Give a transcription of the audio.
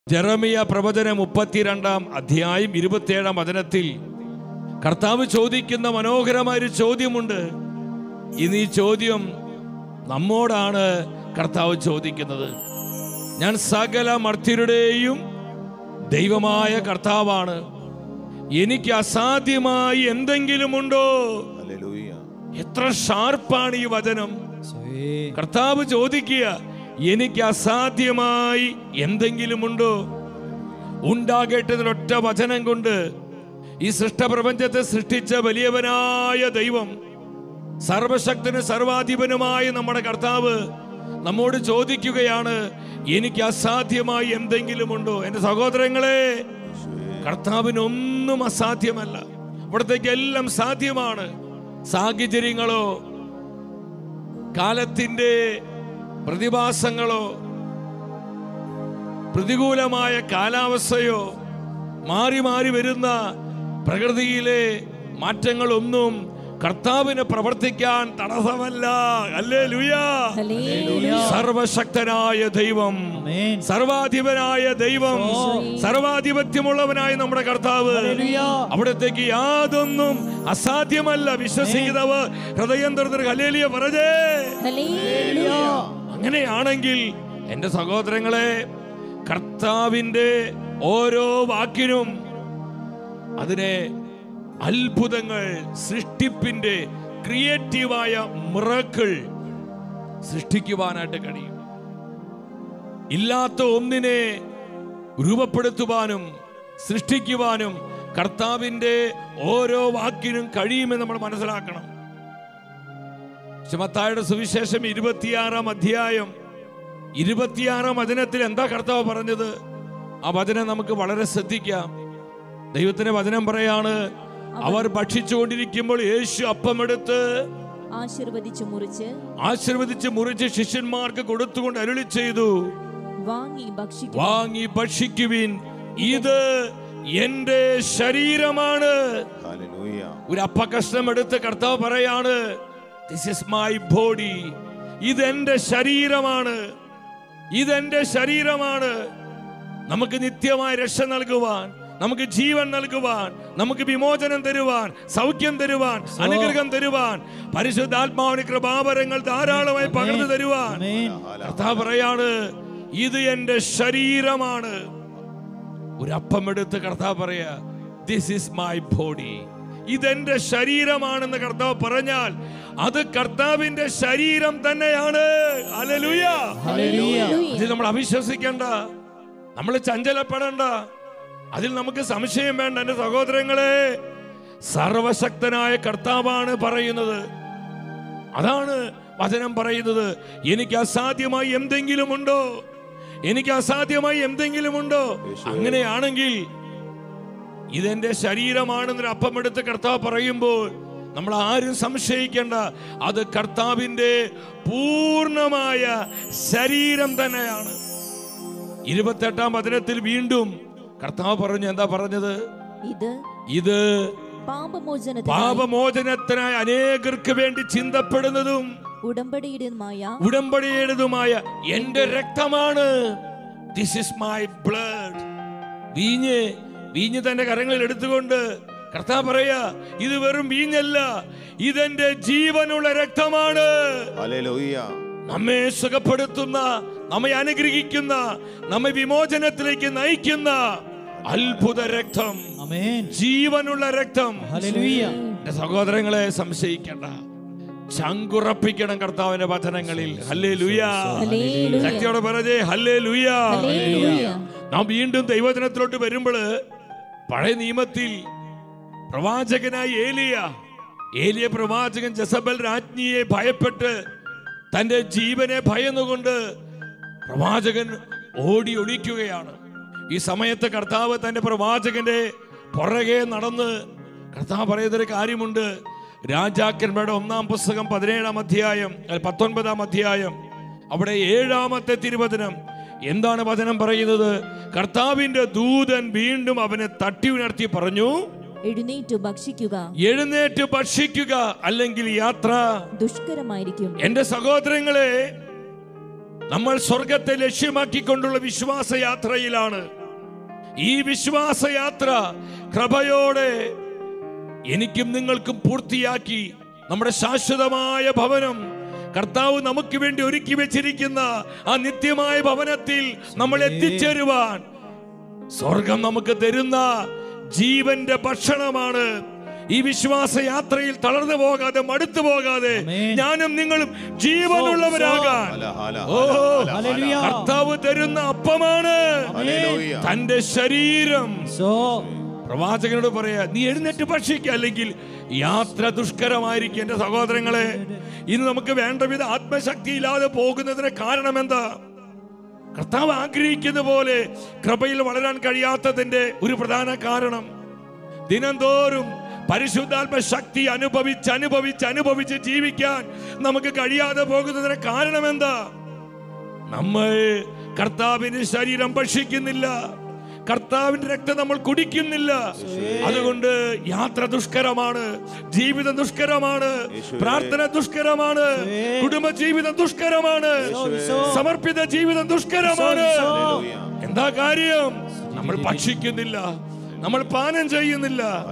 ജെറമിയ പ്രവചനം 32-ാം അധ്യായം 27-ാം വചനത്തിൽ കർത്താവ് ചോദിക്കുന്ന മനോഹരമായൊരു ചോദ്യമുണ്ട്. ഇന്ന് ഈ ചോദ്യം നമ്മോടാണ് കർത്താവ് ചോദിക്കുന്നത്. ഞാൻ സകല മർത്യരുടെയും ദൈവമായ കർത്താവാണ്. എനിക്ക് അസാധ്യമായി എന്തെങ്കിലുമുണ്ടോ? എത്ര ഷാർപ്പാണ് ഈ വചനം! കർത്താവ് ചോദിക്കുക, എനിക്ക് അസാധ്യമായി എന്തെങ്കിലുമുണ്ടോ? ഉണ്ടാകേണ്ടതിനൊറ്റ വചനം കൊണ്ട് ഈ സൃഷ്ടപ്രപഞ്ചത്തെ സൃഷ്ടിച്ച വലിയവനായ ദൈവം, സർവശക്തനും സർവാധിപനുമായ നമ്മുടെ കർത്താവ് നമ്മോട് ചോദിക്കുകയാണ്, എനിക്ക് അസാധ്യമായി എന്തെങ്കിലുമുണ്ടോ? എൻ്റെ സഹോദരങ്ങളെ, കർത്താവിനൊന്നും അസാധ്യമല്ല. ഇവിടത്തേക്ക് എല്ലാം സാധ്യമാണ്. സാഹചര്യങ്ങളോ കാലത്തിന്റെ പ്രതിഭാസങ്ങളോ പ്രതികൂലമായ കാലാവസ്ഥയോ മാറി മാറി വരുന്ന പ്രകൃതിയിലെ മാറ്റങ്ങളൊന്നും കർത്താവിന് പ്രവർത്തിക്കാൻ തടസ്സമല്ല. ഹല്ലേലൂയ! സർവശക്തനായ ദൈവം, സർവാധിപനായ ദൈവം, സർവാധിപത്യമുള്ളവനായ നമ്മുടെ കർത്താവ്, അവിടത്തേക്ക് യാതൊന്നും അസാധ്യമല്ല. വിശ്വസിക്കുന്നവർ ഹൃദയം തുറന്ന് ഹല്ലേലൂയ പറഞ്ഞേ. അങ്ങനെയാണെങ്കിൽ എൻ്റെ സഹോദരങ്ങളെ, കർത്താവിൻ്റെ ഓരോ വാക്കിനും അതിനെ അത്ഭുതങ്ങൾ, സൃഷ്ടിപ്പിന്റെ ക്രിയേറ്റീവായ മിറക്കിൾ സൃഷ്ടിക്കുവാനായിട്ട് കഴിയും. ഇല്ലാത്ത ഒന്നിനെ രൂപപ്പെടുത്തുവാനും സൃഷ്ടിക്കുവാനും കർത്താവിന്റെ ഓരോ വാക്കിനും കഴിയുമെന്ന് നമ്മൾ മനസ്സിലാക്കണം. മത്തായിയുടെ സുവിശേഷം 26-ാം അധ്യായം 26-ാം വചനത്തിൽ എന്താ കർത്താവ് പറഞ്ഞത്? ആ വചനം നമുക്ക് വളരെ ശ്രദ്ധിക്കാം. ദൈവത്തിന്റെ വചനം പറയാണ്, അവർ ഭക്ഷിച്ചുകൊണ്ടിരിക്കുമ്പോൾ യേശു അപ്പമെടുത്ത് ആശീർവദിച്ച് മുറിച്ച് ശിഷ്യന്മാർക്ക് കൊടുത്തുകൊണ്ട് അരുളി ചെയ്തു, വാങ്ങി ഭക്ഷിക്കുവിൻ, ഇത് എന്റെ ശരീരമാണ്. ഒരു അപ്പകഷ്ണം എടുത്ത് കർത്താവ് പറയാണ്, ദിസ് ഈസ് മൈ ബോഡി, ഇതെന്റെ ശരീരമാണ്, ഇതെന്റെ ശരീരമാണ്. നമുക്ക് നിത്യമായ രക്ഷ നൽകുവാൻ, നമുക്ക് ജീവൻ നൽകുവാൻ, നമുക്ക് വിമോചനം തരുവാൻ, സൗഖ്യം തരുവാൻ, അനുഗ്രഹം തരുവാൻ, പരിശുദ്ധാത്മാവിന്റെ കൃപാവരങ്ങൾ ധാരാളമായി പകർന്നു തരുവാൻ കർത്താവ് പറയാണ്, ഇത് എന്റെ ശരീരമാണ്. ഒരു അപ്പം എടുത്ത് കർത്താവ് പറയാ, ദിസ് ഈസ് മൈ ബോഡി, ഇതെന്റെ ശരീരമാണെന്ന് കർത്താവ് പറഞ്ഞാൽ അത് കർത്താവിന്റെ ശരീരം തന്നെയാണ്. ഹല്ലേലൂയ! ഇത് നമ്മൾ അവിശ്വസിക്കേണ്ട, നമ്മൾ ചഞ്ചലപ്പെടേണ്ട, അതിൽ നമുക്ക് സംശയം വേണ്ട. എൻ്റെ സഹോദരങ്ങളെ, സർവശക്തനായ കർത്താവാണ് പറയുന്നത്. അതാണ് വചനം പറയുന്നത്. എനിക്ക് അസാധ്യമായി എന്തെങ്കിലുമുണ്ടോ? എനിക്ക് അസാധ്യമായി എന്തെങ്കിലുമുണ്ടോ? അങ്ങനെയാണെങ്കിൽ ഇതെന്റെ ശരീരമാണെന്നൊരു അപ്പം എടുത്ത് കർത്താവ് പറയുമ്പോൾ നമ്മൾ ആരും സംശയിക്കേണ്ട, അത് കർത്താവിന്റെ പൂർണ്ണമായ ശരീരം തന്നെയാണ്. 28-ാം വചനത്തിൽ വീണ്ടും കർത്താവ് പറഞ്ഞു, എന്താ പറഞ്ഞത്? ഇത് പാപമോചനത്തിനായി അനേകർക്ക് വേണ്ടി ചിന്തപ്പെടുന്നതും ഉടമ്പടിയുടേതുമായ എന്റെ രക്തമാണ്. This is my blood. വീഞ്ഞ് തന്റെ കരങ്ങളിൽ എടുത്തുകൊണ്ട് കർത്താവ് പറയാ, ഇത് വെറും വീഞ്ഞല്ല, ഇതെന്റെ ജീവനുള്ള രക്തമാണ്. നമ്മെ സുഖപ്പെടുത്തുന്ന, നമ്മെ അനുഗ്രഹിക്കുന്ന, നമ്മെ വിമോചനത്തിലേക്ക് നയിക്കുന്ന അത്ഭുത രക്തം, ജീവനുള്ള രക്തം. എന്റെ സഹോദരങ്ങളെ, സംശയിക്കേണ്ട, ചങ്കുറപ്പിക്കണം കർത്താവിന്റെ വചനങ്ങളിൽ. ഹല്ലേലൂയ! ശക്തിയോടെ പറഞ്ഞേ ഹല്ലേലൂയ! നാം വീണ്ടും ദൈവവചനത്തിലോട്ട് വരുമ്പോൾ, പഴയ നിയമത്തിൽ പ്രവാചകനായി ഏലിയ പ്രവാചകൻ ജസബൽ രാജ്ഞിയെ ഭയപ്പെട്ട് തന്റെ ജീവനെ ഭയന്നുകൊണ്ട് പ്രവാചകൻ ഓടി ഒളിക്കുകയാണ്. ഈ സമയത്ത് കർത്താവ് തന്റെ പ്രവാചകന്റെ പുറകെ നടന്ന് കർത്താവ് പറയുന്നൊരു കാര്യമുണ്ട്. രാജാക്കന്മാരുടെ 1-ാം പുസ്തകം 17-ാം അധ്യായം 19-ാം അധ്യായം അവിടെ 7-ാമത്തെ തിരുവചനം എന്താണ് വചനം പറയുന്നത്? കർത്താവിന്റെ ദൂതൻ വീണ്ടും അവനെ തട്ടി ഉണർത്തി പറഞ്ഞു, എഴുന്നേറ്റ് ഭക്ഷിക്കുക, അല്ലെങ്കിൽ യാത്ര ദുഷ്കരമായിരിക്കും. എന്റെ സഹോദരങ്ങളെ, നമ്മൾ സ്വർഗത്തെ ലക്ഷ്യമാക്കിക്കൊണ്ടുള്ള വിശ്വാസയാത്രയിലാണ്. ഈ വിശ്വാസയാത്ര കൃപയോടെ എനിക്കും നിങ്ങൾക്കും പൂർത്തിയാക്കി നമ്മുടെ ശാശ്വതമായ ഭവനം കർത്താവ് നമുക്ക് വേണ്ടി ഒരുക്കി വെച്ചിരിക്കുന്ന ആ നിത്യമായ ഭവനത്തിൽ നമ്മൾ എത്തിച്ചേരുവാൻ സ്വർഗം നമുക്ക് തരുന്ന ജീവന്റെ ഭക്ഷണമാണ്. ഈ വിശ്വാസയാത്രയിൽ തളർന്നു പോകാതെ, മടുത്തു പോകാതെ ഞാനും നിങ്ങളും ജീവനുള്ളവരാകാൻ കർത്താവ് തരുന്ന അപ്പമാണ് തന്റെ ശരീരം. പ്രവാചകനോട് പറയാ, നീ എഴുന്നേറ്റ് ഭക്ഷിക്കുക, അല്ലെങ്കിൽ യാത്ര ദുഷ്കരമായിരിക്കും. എന്റെ സഹോദരങ്ങളെ, ഇന്ന് നമുക്ക് വേണ്ട വിധ ആത്മശക്തി ഇല്ലാതെ പോകുന്നതിന് കാരണം എന്താ? കർത്താവ് ആഗ്രഹിക്കുന്ന പോലെ കൃപയിൽ വളരാൻ കഴിയാത്തതിന്റെ ഒരു പ്രധാന കാരണം, ദിനംതോറും പരിശുദ്ധാത്മ ശക്തി അനുഭവിച്ച് ജീവിക്കാൻ നമുക്ക് കഴിയാതെ പോകുന്നതിന് കാരണം എന്താ? നമ്മൾ കർത്താവിന്റെ ശരീരം ഭക്ഷിക്കുന്നില്ല, കർത്താവിന്റെ രക്തം നമ്മൾ കുടിക്കുന്നില്ല. അതുകൊണ്ട് യാത്ര ദുഷ്കരമാണ്, ജീവിതം ദുഷ്കരമാണ്, പ്രാർത്ഥന ദുഷ്കരമാണ്, കുടുംബ ജീവിതം ദുഷ്കരമാണ്, സമർപ്പിത ജീവിതം ദുഷ്കരമാണ്. എന്താ കാര്യം? നമ്മൾ ഭക്ഷിക്കുന്നില്ല, നമ്മൾ പാനം ചെയ്യുന്നില്ല.